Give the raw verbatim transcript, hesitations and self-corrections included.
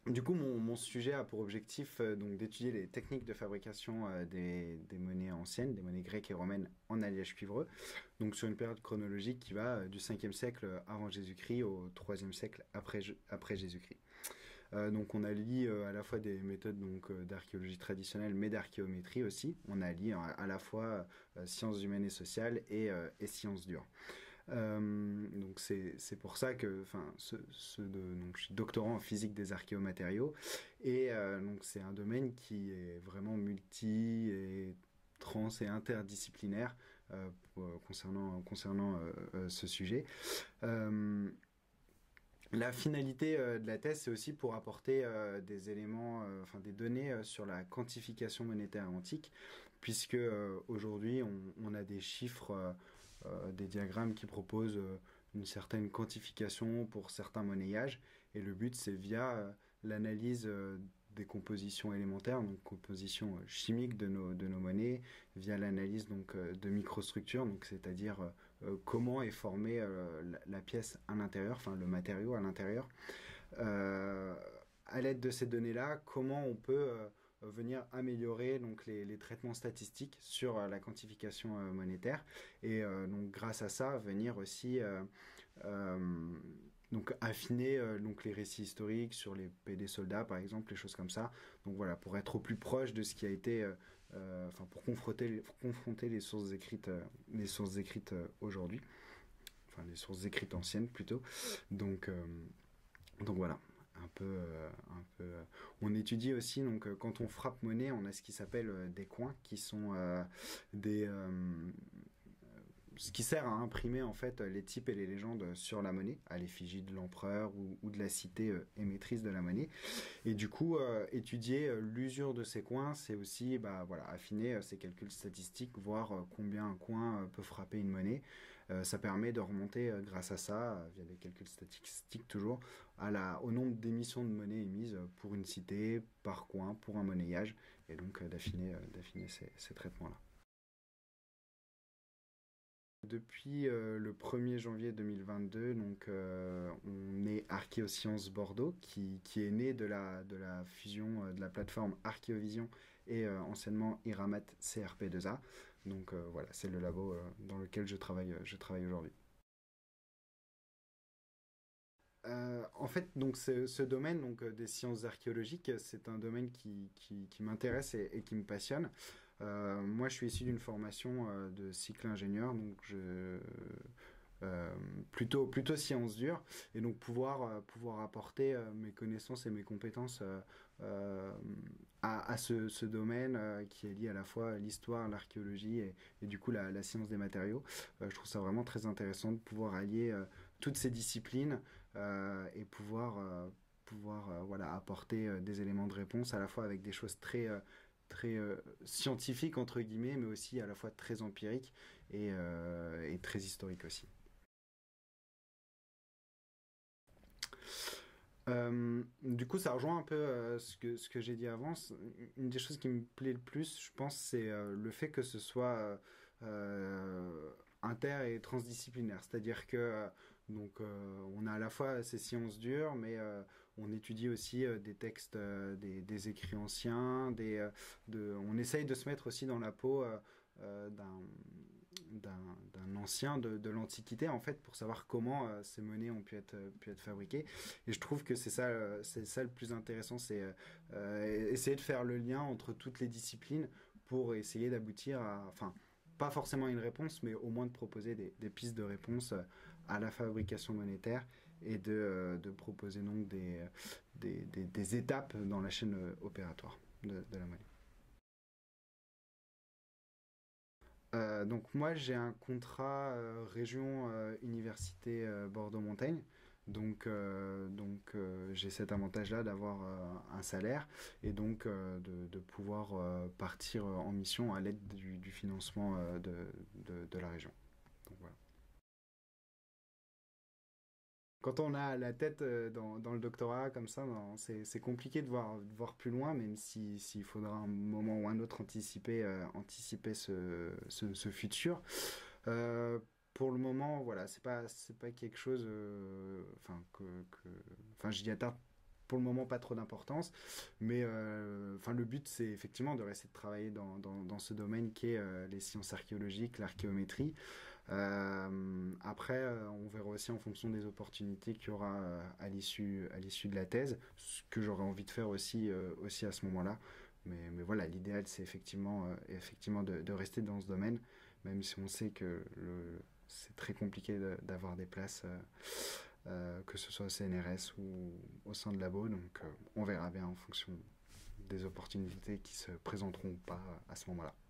Du coup, mon, mon sujet a pour objectif euh, donc d'étudier les techniques de fabrication euh, des, des monnaies anciennes, des monnaies grecques et romaines en alliage cuivreux, donc sur une période chronologique qui va euh, du cinquième siècle avant Jésus-Christ au troisième siècle après, après Jésus-Christ. Euh, donc on allie euh, à la fois des méthodes donc euh, d'archéologie traditionnelle, mais d'archéométrie aussi. On allie à, à la fois euh, sciences humaines et sociales et, euh, et sciences dures. Euh, donc c'est pour ça que, enfin, ce, ce de, donc je suis doctorant en physique des archéomatériaux et euh, donc c'est un domaine qui est vraiment multi et trans et interdisciplinaire euh, pour, concernant concernant euh, euh, ce sujet. Euh, La finalité euh, de la thèse, c'est aussi pour apporter euh, des éléments, euh, enfin des données euh, sur la quantification monétaire antique, puisque euh, aujourd'hui on, on a des chiffres, euh, euh, des diagrammes qui proposent euh, une certaine quantification pour certains monnayages, et le but c'est via euh, l'analyse euh, des compositions élémentaires, donc compositions euh, chimiques de nos, de nos monnaies, via l'analyse donc euh, de microstructures, donc c'est-à-dire euh, euh, comment est formée euh, la, la pièce à l'intérieur, enfin le matériau à l'intérieur. Euh, à l'aide de ces données-là, comment on peut euh, venir améliorer donc les, les traitements statistiques sur euh, la quantification euh, monétaire et euh, donc grâce à ça venir aussi euh, euh, donc affiner euh, donc les récits historiques sur les P D soldats par exemple, les choses comme ça. Donc voilà, pour être au plus proche de ce qui a été, euh, euh, enfin pour confronter, les, pour confronter les sources écrites, euh, les sources écrites euh, aujourd'hui, enfin les sources écrites anciennes plutôt. Donc euh, donc voilà, un peu, euh, un peu. Euh, on étudie aussi donc euh, quand on frappe monnaie, on a ce qui s'appelle euh, des coins, qui sont euh, des euh, ce qui sert à imprimer en fait les types et les légendes sur la monnaie, à l'effigie de l'empereur ou, ou de la cité euh, émettrice de la monnaie. Et du coup, euh, étudier euh, l'usure de ces coins, c'est aussi bah, voilà, affiner euh, ces calculs statistiques, voir euh, combien un coin euh, peut frapper une monnaie. Euh, ça permet de remonter euh, grâce à ça, euh, via des calculs statistiques toujours, à la, au nombre d'émissions de monnaie émises pour une cité, par coin, pour un monnayage, et donc euh, d'affiner euh, d'affiner ces, ces traitements-là. Depuis euh, le premier janvier deux mille vingt-deux, donc, euh, on est Archéosciences Bordeaux, qui, qui est né de la, de la fusion euh, de la plateforme Archéovision et euh, anciennement Iramat C R P deux A. Donc euh, voilà, c'est le labo euh, dans lequel je travaille, je travaille aujourd'hui. Euh, en fait, donc ce, ce domaine donc, euh, des sciences archéologiques, c'est un domaine qui, qui, qui m'intéresse et, et, qui me passionne. Euh, moi, je suis issu d'une formation euh, de cycle ingénieur, donc je, euh, plutôt, plutôt sciences dures, et donc pouvoir, euh, pouvoir apporter euh, mes connaissances et mes compétences euh, euh, à, à ce, ce domaine euh, qui est lié à la fois à l'histoire, l'archéologie et, et du coup la, la science des matériaux. Euh, je trouve ça vraiment très intéressant de pouvoir allier euh, toutes ces disciplines euh, et pouvoir, euh, pouvoir euh, voilà, apporter euh, des éléments de réponse à la fois avec des choses très... Euh, très euh, scientifiques entre guillemets, mais aussi à la fois très empiriques et, euh, et très historiques aussi. Euh, du coup, ça rejoint un peu euh, ce que, ce que j'ai dit avant. Une des choses qui me plaît le plus, je pense, c'est euh, le fait que ce soit euh, inter et transdisciplinaire. C'est-à-dire que euh, donc, euh, on a à la fois ces sciences dures, mais euh, on étudie aussi euh, des textes, euh, des, des écrits anciens. Des, euh, de, on essaye de se mettre aussi dans la peau euh, euh, d'un d'un ancien de, de l'Antiquité, en fait, pour savoir comment euh, ces monnaies ont pu être, pu être fabriquées. Et je trouve que c'est ça, euh, c'est ça le plus intéressant, c'est euh, essayer de faire le lien entre toutes les disciplines pour essayer d'aboutir à, enfin, pas forcément une réponse, mais au moins de proposer des, des pistes de réponse à la fabrication monétaire et de, euh, de proposer donc des, des, des, des étapes dans la chaîne opératoire de, de la monnaie. Euh, donc moi j'ai un contrat euh, région euh, université euh, Bordeaux-Montaigne. Donc, euh, donc euh, j'ai cet avantage-là d'avoir euh, un salaire et donc euh, de, de pouvoir euh, partir en mission à l'aide du, du financement euh, de, de, de la région. Donc voilà. Quand on a la tête euh, dans, dans le doctorat comme ça, c'est c'est compliqué de voir, de voir plus loin, même si s'il faudra un moment ou un autre anticiper, euh, anticiper ce, ce, ce futur. Euh, pour le moment, voilà, c'est pas c'est pas quelque chose, euh, enfin que, que, enfin j'y attarde pour le moment pas trop d'importance, mais euh, enfin le but c'est effectivement de rester de travailler dans, dans, dans ce domaine qui est euh, les sciences archéologiques, l'archéométrie. Euh, après, euh, on verra aussi en fonction des opportunités qu'il y aura euh, à l'issue à l'issue de la thèse, ce que j'aurais envie de faire aussi euh, aussi à ce moment-là. Mais, mais voilà, l'idéal c'est effectivement euh, effectivement de, de rester dans ce domaine, même si on sait que le, c'est très compliqué de, d'avoir des places. Euh, euh, que ce soit au C N R S ou au sein de labo. Donc euh, on verra bien en fonction des opportunités qui se présenteront ou pas à ce moment-là.